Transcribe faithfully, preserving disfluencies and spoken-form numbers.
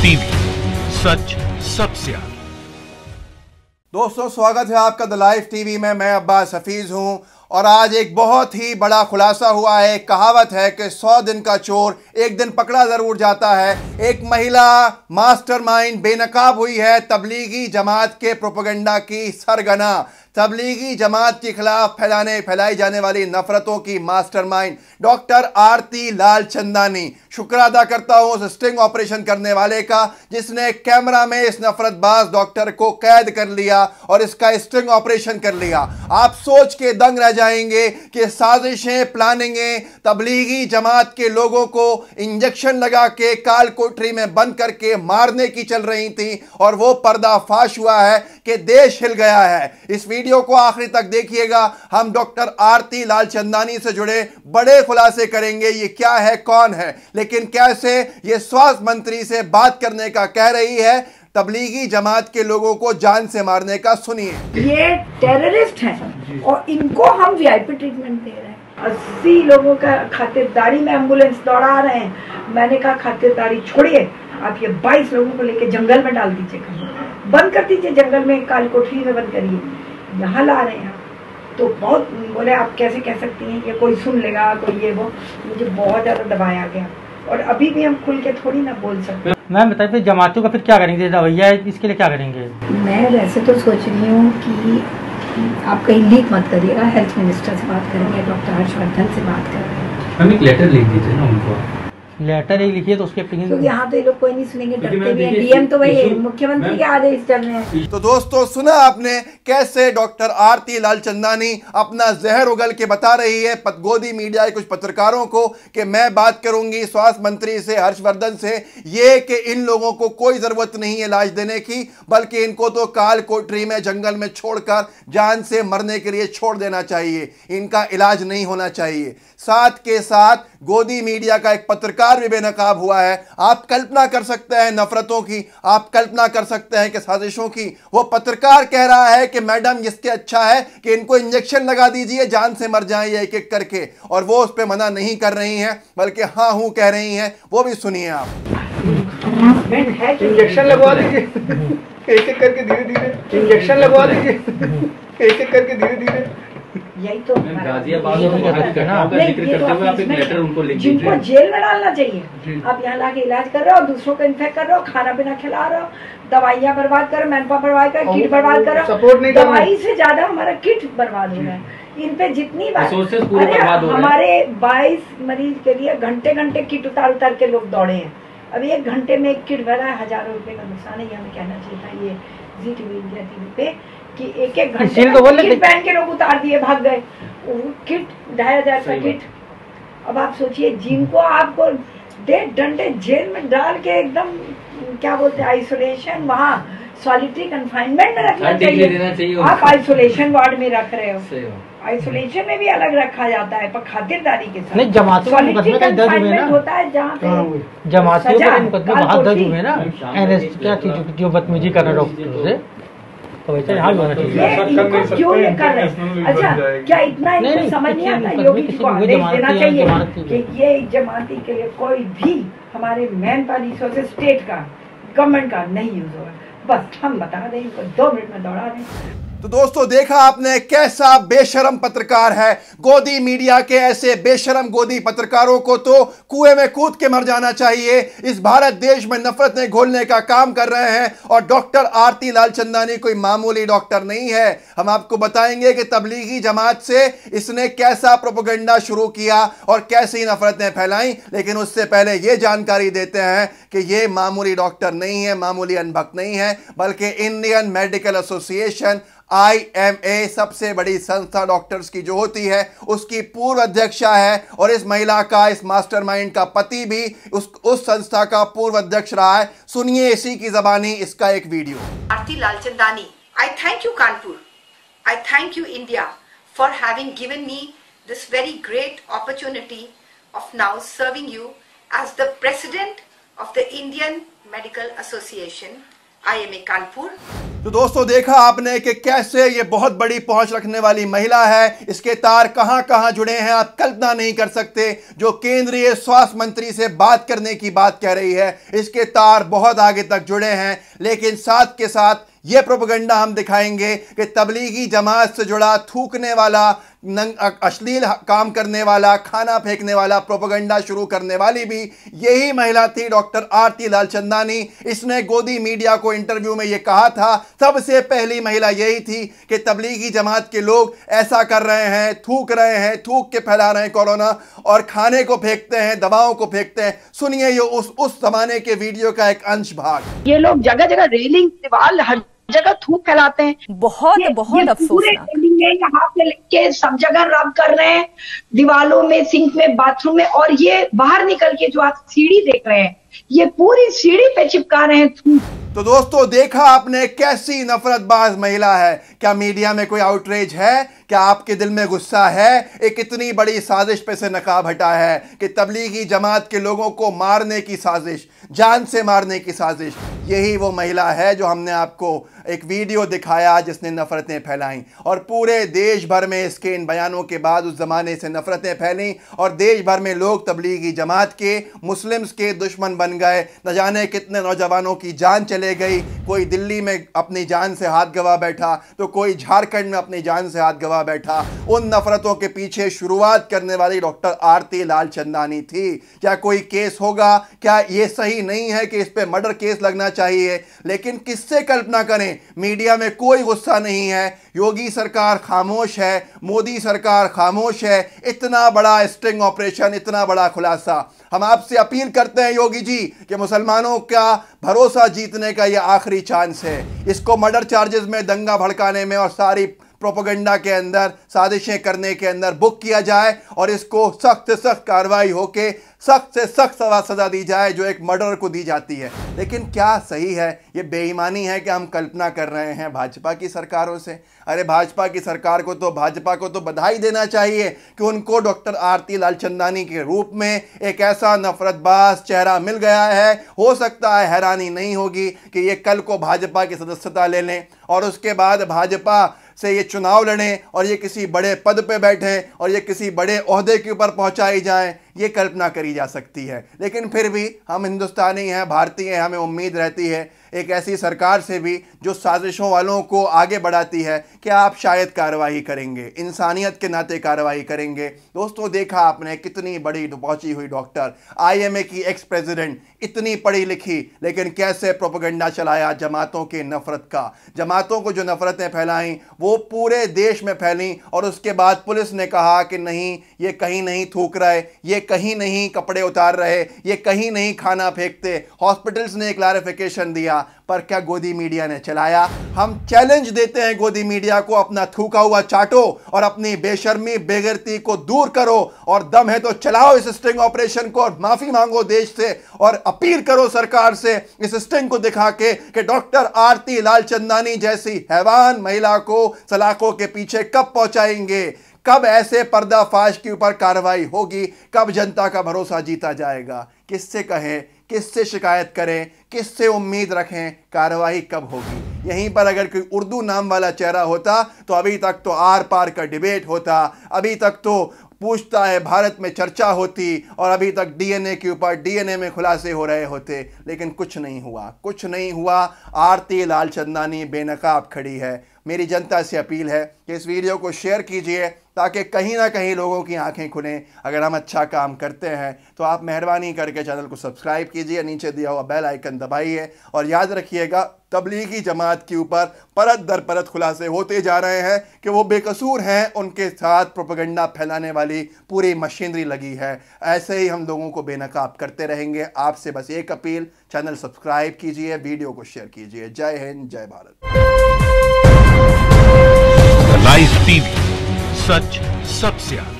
TV, सच सबसे आगे। दोस्तों, स्वागत है आपका द लाइव टीवी में। मैं अब्बास हफीज हूं और आज एक बहुत ही बड़ा खुलासा हुआ है। एक कहावत है कि सौ दिन का चोर एक दिन पकड़ा जरूर जाता है। एक महिला मास्टरमाइंड बेनकाब हुई है तबलीगी जमात के प्रोपेगेंडा की सरगना। तबलीगी जमात के खिलाफ फैलाने फैलाई जाने वाली नफरतों की मास्टरमाइंड डॉक्टर आरती लालचंदानी। शुक्र अदा करता हूं उस स्टिंग ऑपरेशन करने वाले का जिसने कैमरा में इस नफरतबाज डॉक्टर को कैद कर लिया और इसका स्टिंग ऑपरेशन कर लिया। आप सोच के दंग रह जाएंगे कि साजिशें, प्लानिंगें तबलीगी जमात के लोगों को इंजेक्शन लगा के काल कोठरी में बंद करके मारने की चल रही थी और वो पर्दाफाश हुआ है कि देश हिल गया है। इस वीडियो को आखिरी तक देखिएगा। हम डॉक्टर आरती लालचंदानी से जुड़े बड़े खुलासे करेंगे। ये क्या है, कौन है, लेकिन कैसे ये स्वास्थ्य मंत्री से बात करने का कह रही है, तबलीगी जमात के लोगों को जान से मारने का। सुनिए। ये टेररिस्ट हैं और इनको हम वीआईपी ट्रीटमेंट दे रहे हैं। अस्सी लोगों का खातिरदारी में एम्बुलेंस दौड़ा रहे हैं। मैंने कहा खातिरदारी छोड़िए, आप ये बाईस लोगों को लेके जंगल में डाल दीजिए, बंद कर दीजिए जंगल में, काल कोठरी में बंद करिए, यहाँ ला रहे हैं। तो बहुत बोले आप कैसे कह सकती हैं, ये कोई सुन लेगा, कोई ये वो। मुझे बहुत ज़्यादा दबाया गया और अभी भी हम खुल के थोड़ी ना बोल सकते। मैम बताइए फिर जमातियों का फिर क्या करेंगे, दवाइयाँ इसके लिए क्या करेंगे? मैं वैसे तो सोच रही हूँ कि आप कहीं लीक मत करिएगा, हेल्थ मिनिस्टर से बात करेंगे, डॉक्टर हर्षवर्धन से बात करेंगे। हम एक लेटर लिख दीजिए ना उनको, लेटर ही लिखिए तो उसके तो यहाँ तो ये लोग कोई नहीं सुनेंगे, डरते भी हैं। डीएम तो वही मुख्यमंत्री के आदेश चल रहे हैं। तो दोस्तों, सुना आपने कैसे डॉक्टर आरती लालचंदानी अपना जहर उगल के बता रही है गोदी मीडिया के कुछ पत्रकारों को कि मैं बात करूंगी स्वास्थ्य मंत्री से, हर्षवर्धन से, ये कि इन लोगों को कोई जरूरत नहीं है इलाज देने की, बल्कि इनको तो काल कोठरी में जंगल में छोड़कर जान से मरने के लिए छोड़ देना चाहिए, इनका इलाज नहीं होना चाहिए। साथ के साथ गोदी मीडिया का एक पत्रकार भी बेनकाब हुआ है। आप कल्पना कर सकते हैं नफरतों की, आप कल्पना कर सकते हैं कि साजिशों की। वो पत्रकार कह रहा है कि मैडम इसके अच्छा है कि इनको इंजेक्शन लगा दीजिए, जान से मर जाएं एक एक करके, और वो उस पर मना नहीं कर रही हैं बल्कि हाँ हूं कह रही हैं। वो भी सुनिए आप। इंजेक्शन लगवा दीजिए एक एक करके, धीरे धीरे इंजेक्शन लगवा दीजिए एक एक करके, धीरे धीरे। यही तो गाजियाबाद का जिक्र करते हुए आप एक लेटर उनको लिख दीजिए। जिनको जेल में डालना चाहिए, आप यहाँ लाके इलाज कर रहे हो, दूसरों को इन्फेक्ट कर रहे हो, खाना पीना खिला रहे हो, दवाइयाँ बर्बाद करो, मैनपावर बर्बाद करो, किट बर्बाद करो। सपोर्ट नहीं, दवाई से ज्यादा हमारा किट बर्बाद हो रहा है। इन पे जितनी बार हमारे बाईस मरीज के लिए घंटे घंटे किट उतार उतार के लोग दौड़े हैं। अभी एक घंटे में एक किट भरा है, हजारों रुपए का नुकसान है। ये हमें कहना चाहिए था ये जी टीवी इंडिया टीवी पे कि एक एक घंटे में किट पहन के लोग उतार दिए, भाग गए। किट ढाई हजार का किट। अब आप सोचिए, जिनको आपको डेढ़ डंडे जेल में डाल के एकदम क्या बोलते हैं आइसोलेशन, वहाँ सॉलिटरी कंफाइनमेंट में रखना चाहिए, आप आइसोलेशन वार्ड में रख रहे हो। आइसोलेशन में भी अलग रखा जाता है पर खातिरदारी के साथ। नहीं, जमातियों का मुकदमे का दर्ज हुए ना, होता है जहाँ पे जमातियों का मुकदमे बहुत दर्ज हुए ना, एनएस क्या चीज जो बदतमीजी कर रहे डॉक्टर से, तो वैसे यहाँ भी होना चाहिए। क्यों ये कर रहे हैं? अच्छा, क्या इतना इनको समझ नहीं आता? योगी जी को आदेश देना चाहिए कि ये जमाती के लिए कोई भी हमारे मैन पावर रिसोर्सेज स्टेट का, गवर्नमेंट का नहीं यूज होगा। बस हम बता दें, इनको दो मिनट में दौड़ा दें। तो दोस्तों, देखा आपने कैसा बेशरम पत्रकार है। गोदी मीडिया के ऐसे बेशरम गोदी पत्रकारों को तो कुएं में कूद के मर जाना चाहिए। इस भारत देश में नफरतें घोलने का काम कर रहे हैं और डॉक्टर आरती लालचंदानी कोई मामूली डॉक्टर नहीं है। हम आपको बताएंगे कि तबलीगी जमात से इसने कैसा प्रोपेगेंडा शुरू किया और कैसी नफरतें फैलाई, लेकिन उससे पहले यह जानकारी देते हैं कि यह मामूली डॉक्टर नहीं है, मामूली अनभक्त नहीं है, बल्कि Indian Medical Association I M A सबसे बड़ी संस्था डॉक्टर्स की जो होती है उसकी पूर्व अध्यक्षा है और इस महिला का, इस मास्टरमाइंड का पति भी उस उस संस्था का पूर्व अध्यक्ष रहा है। सुनिए इसी की जबानी इसका एक video. Aarti Lalchandani, I thank you Kanpur, I thank you India for having given me this very great opportunity of now serving you as the president of the Indian Medical Association I M A Kanpur. तो दोस्तों देखा आपने कि कैसे ये बहुत बड़ी पहुंच रखने वाली महिला है, इसके तार कहां कहां जुड़े हैं आप कल्पना नहीं कर सकते। जो केंद्रीय स्वास्थ्य मंत्री से बात करने की बात कह रही है, इसके तार बहुत आगे तक जुड़े हैं। लेकिन साथ के साथ ये प्रोपेगेंडा हम दिखाएंगे कि तबलीगी जमात से जुड़ा थूकने वाला, अश्लील काम करने वाला, खाना फेंकने वाला प्रोपेगेंडा शुरू करने वाली भी यही महिला थी, डॉक्टर आरती लालचंदानी। इसने गोदी मीडिया को इंटरव्यू में ये कहा था, सबसे पहली महिला यही थी कि तबलीगी जमात के लोग ऐसा कर रहे हैं, थूक रहे हैं, थूक के फैला रहे हैं कोरोना, और खाने को फेंकते हैं, दवाओं को फेंकते हैं। सुनिए ये उस उस जमाने के वीडियो का एक अंश भाग। ये लोग जगह जगह रेलिंग, दीवार, हर जगह थूक फैलाते हैं। बहुत ये, बहुत अफसोसनाक। हाथ में लेके सब जगह रब कर रहे हैं, दीवालों में, सिंक में, बाथरूम में, और ये बाहर निकल के जो आप सीढ़ी देख रहे हैं, ये पूरी सीढ़ी पे चिपका रहे हैं थूक। तो दोस्तों देखा आपने कैसी नफरतबाज महिला है। क्या मीडिया में कोई आउटरीच है? क्या आपके दिल में गुस्सा है? एक इतनी बड़ी साजिश पे से नकाब हटा है कि तबलीगी जमात के लोगों को मारने की साजिश, जान से मारने की साजिश। यही वो महिला है जो हमने आपको एक वीडियो दिखाया जिसने नफरतें फैलाई, और पूरे देश भर में इसके इन बयानों के बाद उस जमाने से नफरतें फैली और देश भर में लोग तबलीगी जमात के, मुस्लिम्स के दुश्मन बन गए। न जाने कितने नौजवानों की जान चले गई। कोई दिल्ली में अपनी जान से हाथ गवा बैठा, तो कोई झारखंड में अपनी जान से हाथ गवा बैठा। उन नफरतों के पीछे शुरुआत करने वाली डॉक्टर आरती लालचंदानी थी। क्या कोई केस होगा? क्या ये सही नहीं है कि इस पे मर्डर केस लगना चाहिए? लेकिन किससे कल्पना करें, मीडिया में कोई गुस्सा नहीं है, योगी सरकार खामोश है, मोदी सरकार खामोश है। इतना बड़ा स्टिंग ऑपरेशन, इतना बड़ा खुलासा। हम आपसे अपील करते हैं योगी जी कि मुसलमानों का भरोसा जीतने का यह आखिरी चांस है। इसको मर्डर चार्जेस में, दंगा भड़काने में और सारी प्रोपेगेंडा के अंदर, साजिशें करने के अंदर बुक किया जाए, और इसको सख्त से सख्त कार्रवाई होके सख्त से सख्त सजा दी जाए जो एक मर्डर को दी जाती है। लेकिन क्या सही है? ये बेईमानी है कि हम कल्पना कर रहे हैं भाजपा की सरकारों से। अरे भाजपा की सरकार को तो, भाजपा को तो बधाई देना चाहिए कि उनको डॉक्टर आरती लालचंदानी के रूप में एक ऐसा नफरतबाज चेहरा मिल गया है। हो सकता है हैरानी नहीं होगी कि ये कल को भाजपा की सदस्यता ले लें और उसके बाद भाजपा से ये चुनाव लड़ें और ये किसी बड़े पद पे बैठें और ये किसी बड़े ओहदे के ऊपर पहुंचाई जाएं। ये कल्पना करी जा सकती है। लेकिन फिर भी हम हिंदुस्तानी हैं, भारतीय हैं, हमें उम्मीद रहती है एक ऐसी सरकार से भी जो साजिशों वालों को आगे बढ़ाती है कि आप शायद कार्रवाई करेंगे, इंसानियत के नाते कार्रवाई करेंगे। दोस्तों देखा आपने कितनी बड़ी पहुंची हुई डॉक्टर, आईएमए की एक्स प्रेसिडेंट, इतनी पढ़ी लिखी, लेकिन कैसे प्रोपेगेंडा चलाया जमातों के नफरत का। जमातों को जो नफरतें फैलाई वो पूरे देश में फैली, और उसके बाद पुलिस ने कहा कि नहीं, ये कहीं नहीं थूक रहे, ये कहीं नहीं कपड़े उतार रहे, ये कहीं नहीं खाना फेंकते। हॉस्पिटल्स ने क्लैरिफिकेशन दिया, पर क्या गोदी मीडिया ने चलाया? हम चैलेंज देते हैं गोदी मीडिया को, अपना थूका हुआ चाटो और अपनी बेशर्मी, बेगैरती को दूर करो, और दम है तो चलाओ इस स्टिंग ऑपरेशन को और माफी मांगो देश से, और अपील करो सरकार से इस स्टिंग को दिखा के कि डॉक्टर आरती लालचंदानी जैसी हैवान महिला को सलाखों के पीछे कब पहुंचाएंगे, कब ऐसे पर्दाफाश के ऊपर कार्रवाई होगी, कब जनता का भरोसा जीता जाएगा। किससे कहें, किससे शिकायत करें, किससे उम्मीद रखें, कार्रवाई कब होगी? यहीं पर अगर कोई उर्दू नाम वाला चेहरा होता तो अभी तक तो आर पार का डिबेट होता, अभी तक तो पूछता है भारत में चर्चा होती, और अभी तक डीएनए के ऊपर डीएनए में खुलासे हो रहे होते। लेकिन कुछ नहीं हुआ, कुछ नहीं हुआ। आरती लालचंदानी बेनकाब खड़ी है। मेरी जनता से अपील है कि इस वीडियो को शेयर कीजिए ताकि कहीं ना कहीं लोगों की आंखें खुलें। अगर हम अच्छा काम करते हैं तो आप मेहरबानी करके चैनल को सब्सक्राइब कीजिए, नीचे दिया हुआ बेल आइकन दबाइए, और याद रखिएगा तबलीगी जमात के ऊपर परत दर परत खुलासे होते जा रहे हैं कि वो बेकसूर हैं, उनके साथ प्रोपेगेंडा फैलाने वाली पूरी मशीनरी लगी है। ऐसे ही हम लोगों को बेनकाब करते रहेंगे। आपसे बस एक अपील, चैनल सब्सक्राइब कीजिए, वीडियो को शेयर कीजिए। जय हिंद, जय भारत। लाइव टीवी, सच सबसे आगे।